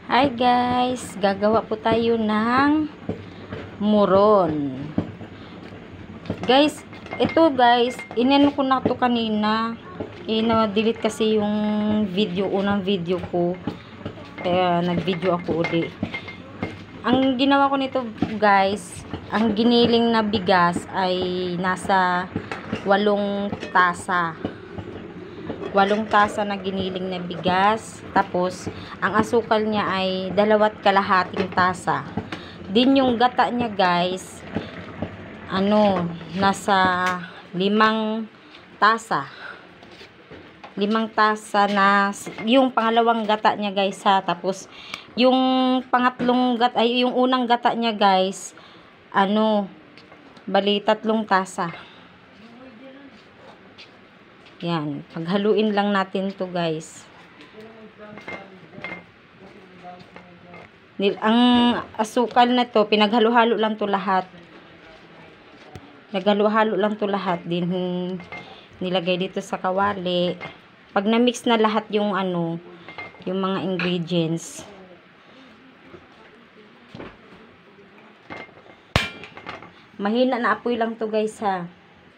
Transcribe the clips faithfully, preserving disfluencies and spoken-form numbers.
Hi guys, gagawa po tayo ng muron. Guys, ito guys, inano ko na to kanina. Ina-delete kasi yung video, unang video ko. Kaya nag-video ako ulit. Ang ginawa ko nito guys, ang giniling na bigas ay nasa walong tasa. Walong tasa na giniling na bigas. Tapos, ang asukal niya ay dalawat kalahating tasa. Din yung gata niya guys, ano, nasa limang tasa. Limang tasa na, yung pangalawang gata niya guys ha. Tapos, yung pangatlong gata, ay yung unang gata niya guys, ano, bali tatlong tasa. Yan, paghaluin lang natin to guys. Ang asukal na to, pinaghalo-halo lang to lahat. Naghalo-halo lang to lahat. Din nilagay dito sa kawali. Pag na-mix na lahat yung ano, yung mga ingredients. Mahina na apoy lang to guys ha.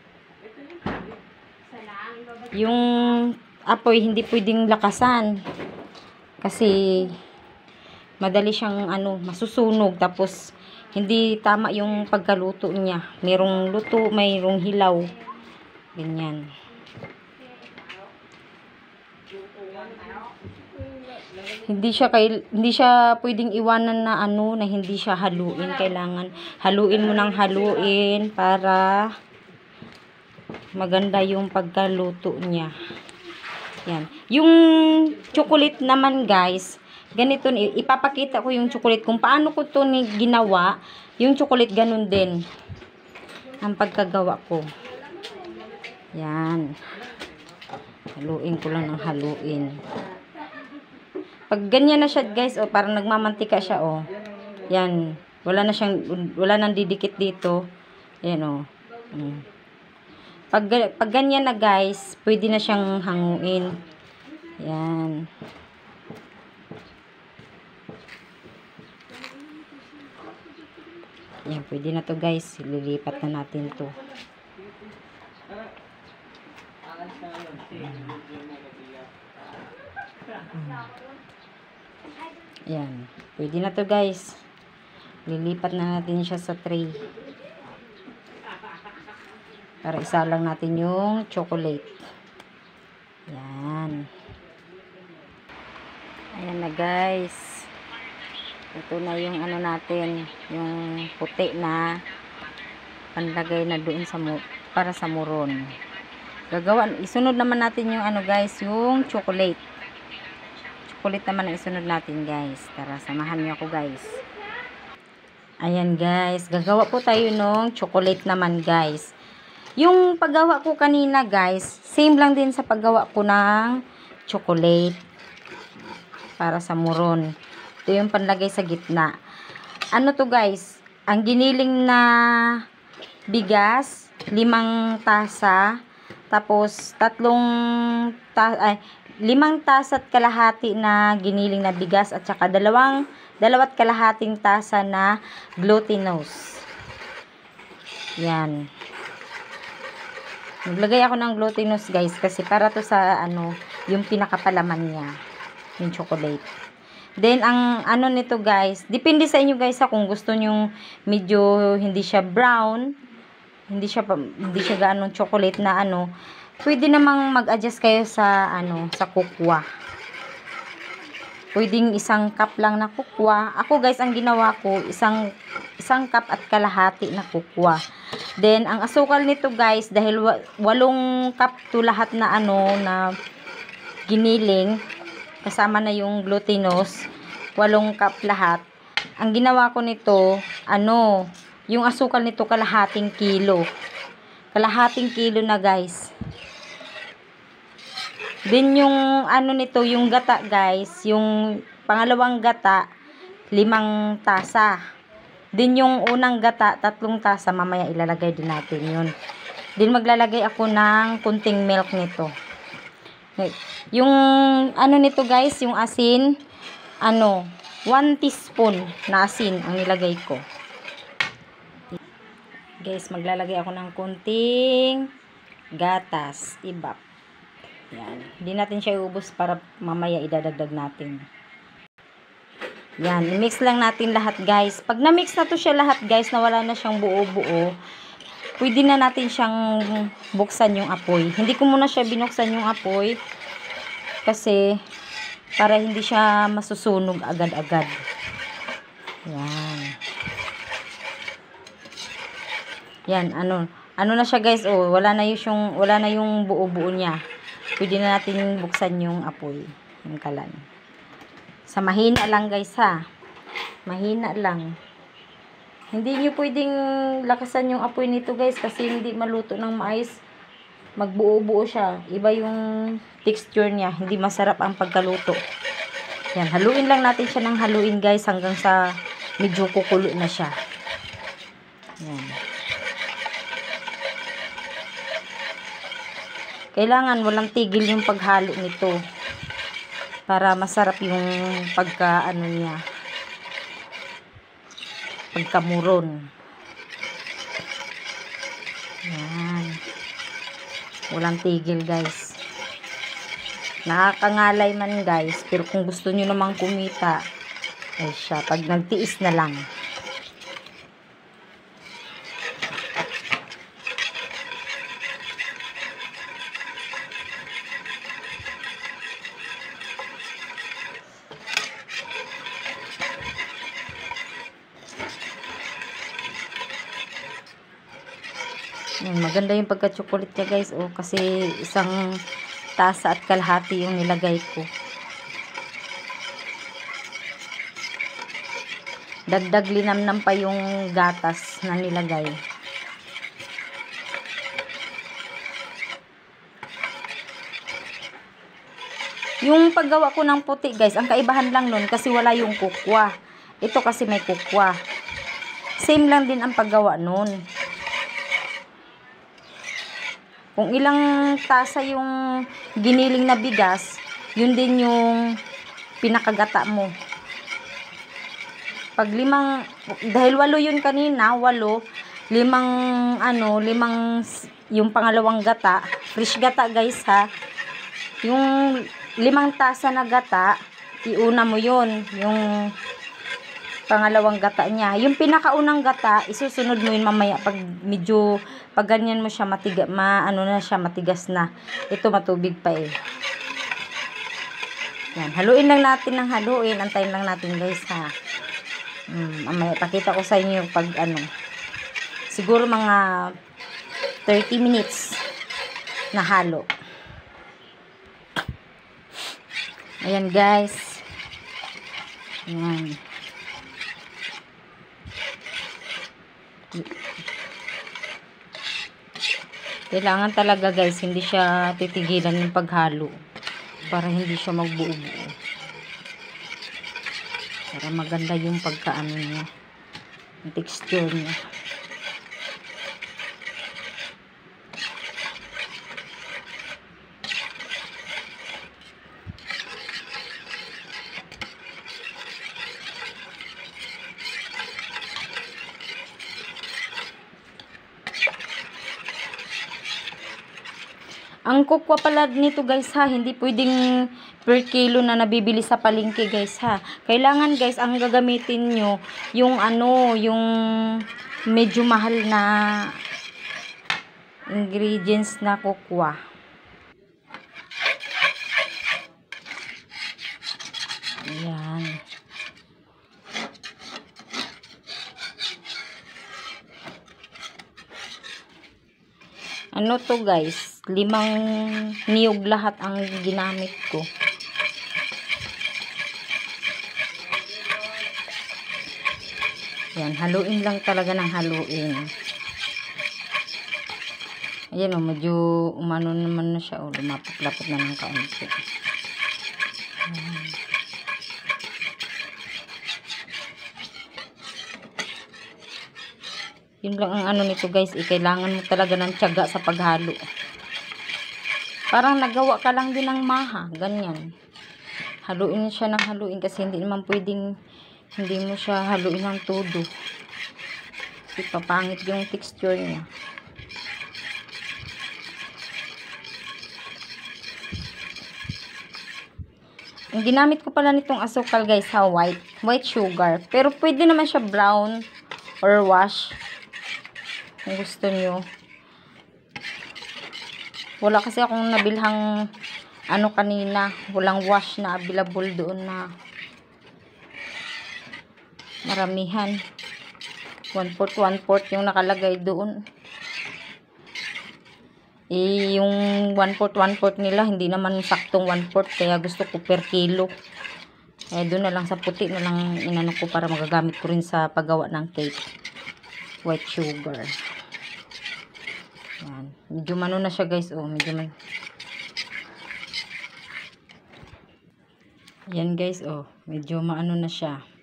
Yung apoy hindi pwedeng lakasan kasi madali siyang ano, masusunog, tapos hindi tama yung pagkaluto niya. Merong luto, mayroong hilaw. Ganyan. Hindi siya kay hindi siya pwedeng iwanan na ano, na hindi siya haluin. Kailangan haluin mo nang haluin para maganda yung pagkaluto niya. Yan. Yung chocolate naman guys, ganito, ipapakita ko yung chocolate kung paano ko to ni ginawa. Yung chocolate ganun din ang pagkagawa ko. Yan. Haluin ko lang ng haluin. Pag ganyan na siya guys, oh, parang nagmamantika siya, oh. Yan. Wala na siyang, wala nang didikit dito. Yan, oh. Hmm. Pag, pag ganyan na guys, pwede na siyang hanguin. Yan. Yan, pwede na to guys. Lilipat na natin to. Yan. Pwede na to guys. Lilipat na natin siya sa tray. Para isa lang natin yung chocolate. Yan. Ayan na guys. Ito na yung ano natin. Yung puti na panlagay na doon sa para sa muron. Gagawa. Isunod naman natin yung ano guys. Yung chocolate. Chocolate naman ang isunod natin guys. Tara, samahan niyo ako guys. Ayan guys. Gagawa po tayo ng chocolate naman guys. Yung paggawa ko kanina guys, same lang din sa paggawa ko ng chocolate para sa muron. Ito yung panlagay sa gitna. Ano to guys, ang giniling na bigas, limang tasa, tapos tatlong ta ay, limang tasa at kalahati na giniling na bigas, at saka dalawang dalawat kalahating tasa na glutinous. Yan. Naglagay ako ng glutinous guys kasi para to sa ano, yung pinakapalaman niya, yung chocolate. Then ang ano nito guys, depende sa inyo guys ha, kung gusto niyo medyo hindi siya brown, hindi siya hindi siya gaanong chocolate na ano, pwede namang mag-adjust kayo sa ano, sa kukwa. Pwedeng isang cup lang na kukwa. Ako guys, ang ginawa ko, isang isang cup at kalahati na kukwa. Then, ang asukal nito guys, dahil walong cup to lahat na ano, na giniling, kasama na yung glutinous, walong cup lahat. Ang ginawa ko nito, ano, yung asukal nito kalahating kilo. Kalahating kilo na guys. Then yung ano nito, yung gata guys, yung pangalawang gata, limang tasa. Then yung unang gata, tatlong tasa, mamaya ilalagay din natin yun. Then maglalagay ako ng kunting milk nito. Yung ano nito guys, yung asin, ano, one teaspoon na asin ang nilagay ko. Guys, maglalagay ako ng konting gatas, ibap. Yan. Hindi natin siya iubos para mamaya idadagdag natin. Yan, i-mix lang natin lahat, guys. Pag na-mix na to siya lahat, guys, na wala na siyang buo-buo, pwede na natin siyang buksan yung apoy. Hindi ko muna siya binuksan yung apoy kasi para hindi siya masusunog agad-agad. Yan. Yan, ano, ano na siya, guys, oh, wala na yung wala na yung buo-buo niya. Pwede na natin buksan yung apoy, yung kalan. Sa mahina lang, guys, ha. Mahina lang. Hindi nyo pwedeng lakasan yung apoy nito, guys, kasi hindi maluto ng maayos. Magbuo-buo siya. Iba yung texture niya. Hindi masarap ang pagkaluto. Yan, haluin lang natin siya ng haluin, guys, hanggang sa medyo kukulo na siya. Yan. Kailangan walang tigil yung paghalo nito para masarap yung pagka ano niya, pagkamuron. Yan. Walang tigil, guys. Nakakangalay man, guys, pero kung gusto nyo namang kumita, ay siya, pag nagtiis na lang. Yan, maganda yung pagka-chocolate niya, guys. Oh, kasi isang tasa at kalahati yung nilagay ko. Dagdag linamnam pa yung gatas na nilagay. Yung paggawa ko ng puti, guys, ang kaibahan lang nun kasi wala yung kukwa. Ito kasi may kukwa. Same lang din ang paggawa nun. Kung ilang tasa yung giniling na bigas, yun din yung pinakagata mo. Pag limang, dahil walo yun kanina, walo, limang, ano, limang, yung pangalawang gata, fresh gata, guys, ha. Yung limang tasa na gata, iuna mo yun, yung pangalawang gata niya. Yung pinakaunang gata, isusunod mo yun mamaya pag medyo, pag ganyan mo siya matigas, ma, ano na siya, matigas na. Ito matubig pa eh. Yan, haluin lang natin ng haluin. Antayin lang natin, guys, ha. Hmm, mamaya, pakita ko sa inyo pag ano. Siguro mga thirty minutes na halo. Ayan, guys. Ayan. Kailangan talaga, guys, hindi siya titigilan yung paghalo para hindi siya magbuo-buo, para maganda yung pagkaano niya, yung texture niya. Ang kukwa pala nito, guys, ha, hindi pwedeng per kilo na nabibili sa palengke, guys, ha. Kailangan, guys, ang gagamitin nyo, yung ano, yung medyo mahal na ingredients na kukwa. Ayan. Ano to, guys? Limang niyog lahat ang ginamit ko. Yan, haluin lang talaga ng haluin. Ayan, oh, medyo umano naman na siya. Oh, lumapot-lapot na ng kaunti. Ayan. Yun lang ang ano nito, guys. Eh, kailangan mo talaga ng tiyaga sa paghalo. Parang nagawa ka lang din ng maha. Ganyan. haluin siya ng haluin kasi hindi naman pwedeng hindi mo siya haluin ng todo. Kasi papangit yung texture niya. Ang ginamit ko pala nitong asukal guys ha, white. White sugar. Pero pwede naman siya brown or wash. Kung gusto nyo. Wala kasi akong nabilhang ano kanina. Walang wash na available doon na maramihan. one fourth, one fourth yung nakalagay doon. Eh, yung one fourth, one fourth nila, hindi naman saktong one fourth. Kaya gusto ko per kilo. Eh, doon na lang sa puti na lang inano ko para magagamit ko rin sa paggawa ng cake. White sugar. Yan. Medyo mano na siya guys. Oh, medyo man. Yan guys. Oh, medyo maano na siya.